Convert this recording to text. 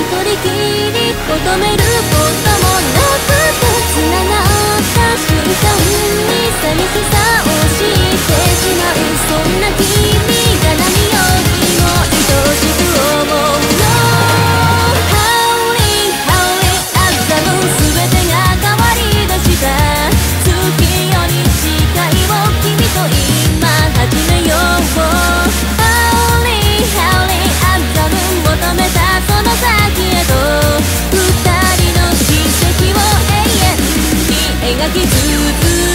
りきり求めることもなくて繋がった瞬間に寂しさを知ってしまう。そんな君が何よりも愛しく思うの。 Howling Howling at the moon 全てが変わりだした。月より近いを君と今始めよう。 Howling Howling at the moon 求めたその先へと二人の奇跡を永遠に描き続け